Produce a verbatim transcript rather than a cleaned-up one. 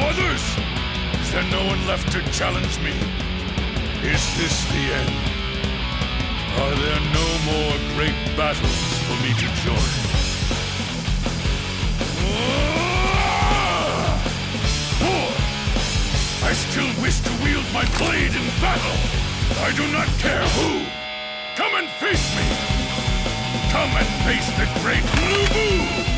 Others? Is there no one left to challenge me? Is this the end? Are there no more great battles for me to join? War! I still wish to wield my blade in battle! I do not care who! Come and face me! Come and face the great Lubu!